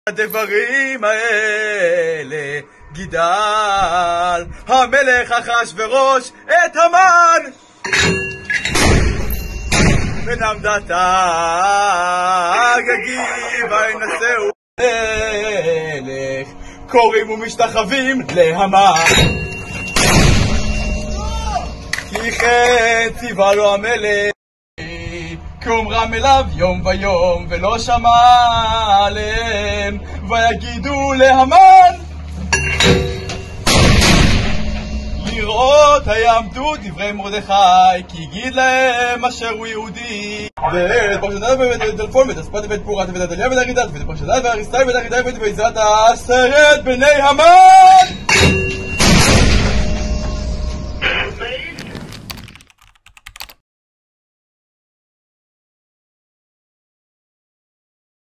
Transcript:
הדברים האלה גידל המלך אחשוורוש את המן ונעמדת הגגי וינשאו מלך קוראים ומשתחווים להמן כי כן ציווה לו המלך כאומרם אליו יום ויום ולא שמע עליהם ויגידו להמן לראות היעמדו דברי מרדכי כי יגיד להם אשר הוא יהודי ואת פרשת ואת אלפון ואת אספת ואת פורת ואת עדליה ואת ארידת ואת פרשת והריסאי ואת ארידי ואת בעזרת 10 בני המן